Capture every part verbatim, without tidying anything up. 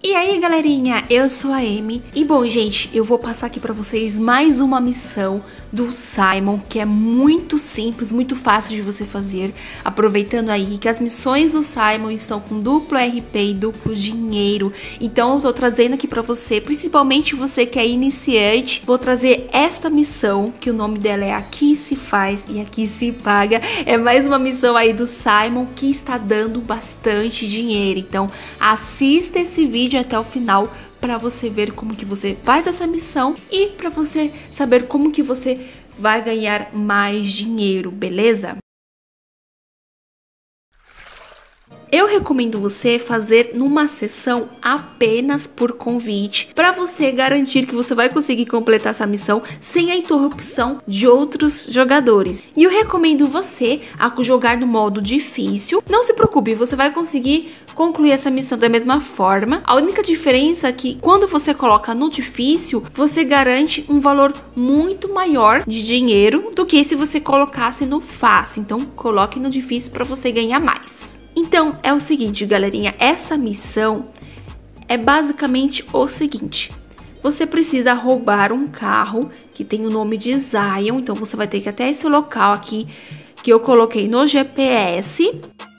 E aí galerinha, eu sou a Amy e bom gente, eu vou passar aqui pra vocês mais uma missão do Simon, que é muito simples, muito fácil de você fazer, aproveitando aí que as missões do Simon estão com duplo R P e duplo dinheiro, então eu tô trazendo aqui pra você, principalmente você que é iniciante, vou trazer esta missão, que o nome dela é Aqui Se Faz e Aqui Se Paga, é mais uma missão aí do Simon que está dando bastante dinheiro, então assista esse vídeo até o final para você ver como que você faz essa missão e para você saber como que você vai ganhar mais dinheiro, beleza? Eu recomendo você fazer numa sessão apenas por convite, para você garantir que você vai conseguir completar essa missão sem a interrupção de outros jogadores. E eu recomendo você a jogar no modo difícil. Não se preocupe, você vai conseguir concluir essa missão da mesma forma. A única diferença é que quando você coloca no difícil, você garante um valor muito maior de dinheiro do que se você colocasse no fácil. Então coloque no difícil para você ganhar mais. Então, é o seguinte, galerinha, essa missão é basicamente o seguinte. Você precisa roubar um carro que tem o nome de Zion, então você vai ter que ir até esse local aqui que eu coloquei no G P S.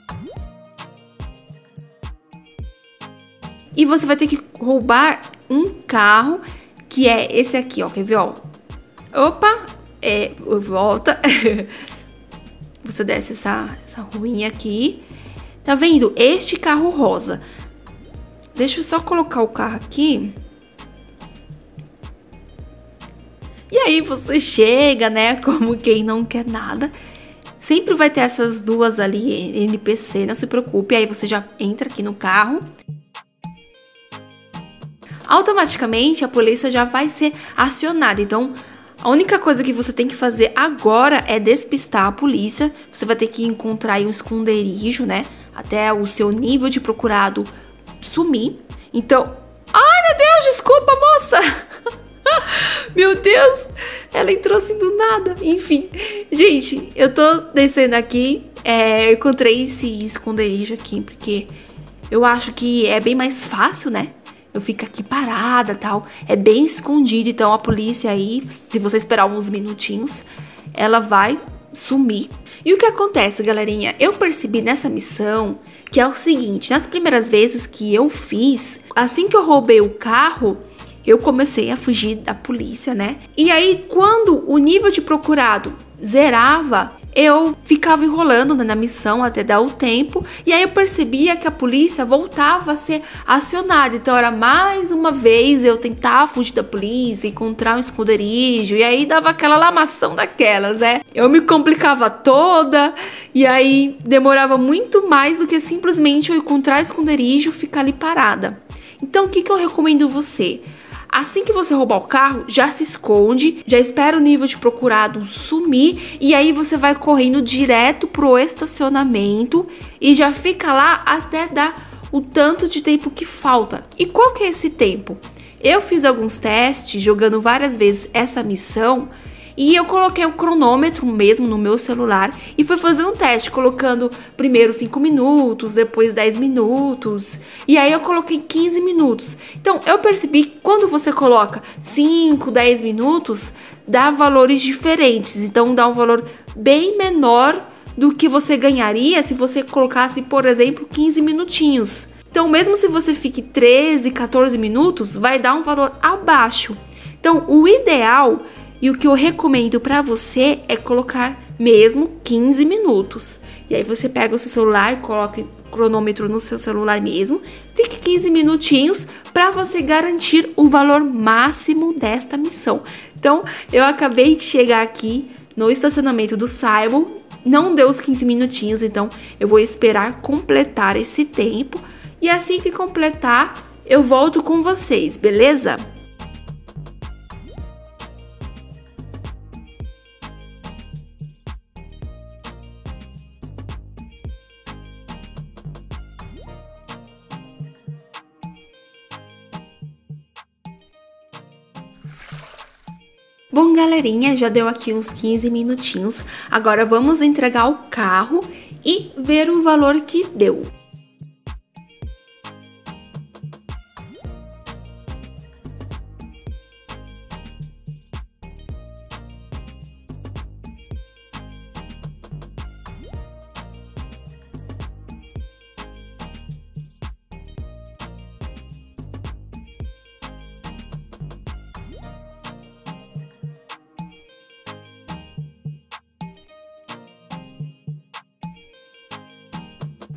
E você vai ter que roubar um carro que é esse aqui, ó, quer ver, ó? Opa, é, volta. Você desce essa, essa ruinha aqui. Tá vendo? Este carro rosa. Deixa eu só colocar o carro aqui. E aí você chega, né? Como quem não quer nada. Sempre vai ter essas duas ali, N P C, não se preocupe. Aí você já entra aqui no carro. Automaticamente a polícia já vai ser acionada. Então, a única coisa que você tem que fazer agora é despistar a polícia. Você vai ter que encontrar aí um esconderijo, né? Até o seu nível de procurado sumir. Então... Ai, meu Deus, desculpa, moça! Meu Deus! Ela entrou assim do nada. Enfim, gente, eu tô descendo aqui. É, eu encontrei esse esconderijo aqui, porque eu acho que é bem mais fácil, né? Eu fico aqui parada e tal. É bem escondido, então a polícia aí, se você esperar uns minutinhos, ela vai sumir. E o que acontece, galerinha? Eu percebi nessa missão que é o seguinte, nas primeiras vezes que eu fiz, assim que eu roubei o carro, eu comecei a fugir da polícia, né? E aí, quando o nível de procurado zerava, eu ficava enrolando, né, na missão até dar o tempo. E aí eu percebia que a polícia voltava a ser acionada. Então era mais uma vez eu tentar fugir da polícia, encontrar um esconderijo. E aí dava aquela lamação daquelas, né? Eu me complicava toda. E aí demorava muito mais do que simplesmente eu encontrar o esconderijo e ficar ali parada. Então o que, que eu recomendo você? Assim que você roubar o carro, já se esconde, já espera o nível de procurado sumir e aí você vai correndo direto pro estacionamento e já fica lá até dar o tanto de tempo que falta. E qual que é esse tempo? Eu fiz alguns testes jogando várias vezes essa missão e eu coloquei o cronômetro mesmo no meu celular e fui fazer um teste, colocando primeiro cinco minutos, depois dez minutos, e aí eu coloquei quinze minutos. Então, eu percebi que quando você coloca cinco, dez minutos, dá valores diferentes. Então, dá um valor bem menor do que você ganharia se você colocasse, por exemplo, quinze minutinhos. Então, mesmo se você fique treze, quatorze minutos, vai dar um valor abaixo. Então, o ideal... E o que eu recomendo para você é colocar mesmo quinze minutos. E aí você pega o seu celular e coloca o cronômetro no seu celular mesmo. Fique quinze minutinhos para você garantir o valor máximo desta missão. Então, eu acabei de chegar aqui no estacionamento do Simon. Não deu os quinze minutinhos, então eu vou esperar completar esse tempo. E assim que completar, eu volto com vocês, beleza? Bom, galerinha, já deu aqui uns quinze minutinhos. Agora vamos entregar o carro e ver o valor que deu.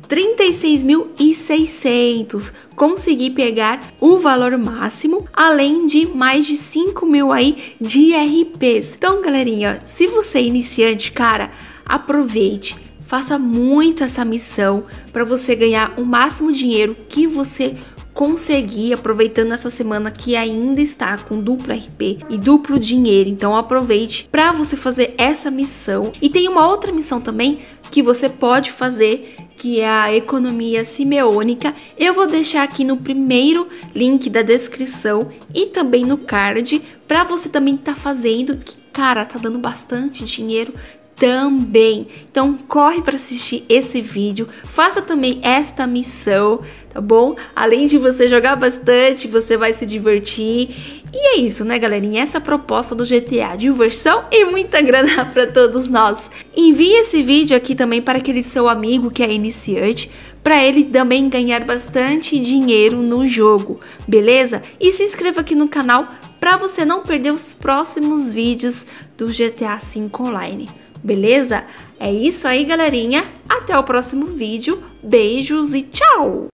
trinta e seis mil e seiscentos. Consegui pegar o valor máximo, além de mais de cinco mil aí de R Ps. Então, galerinha, se você é iniciante, cara, aproveite, faça muito essa missão para você ganhar o máximo dinheiro que você conseguir, aproveitando essa semana que ainda está com duplo R P e duplo dinheiro. Então aproveite para você fazer essa missão. E tem uma outra missão também que você pode fazer, que é a economia simeônica. Eu vou deixar aqui no primeiro link da descrição e também no card para você também tá fazendo, que cara, tá dando bastante dinheiro também. Então corre para assistir esse vídeo, faça também esta missão, tá bom? Além de você jogar bastante, você vai se divertir. E é isso, né, galerinha? Essa é a proposta do G T A, diversão e muita grana para todos nós. Envie esse vídeo aqui também para aquele seu amigo que é iniciante, para ele também ganhar bastante dinheiro no jogo, beleza? E se inscreva aqui no canal para você não perder os próximos vídeos do G T A cinco Online. Beleza? É isso aí, galerinha. Até o próximo vídeo. Beijos e tchau!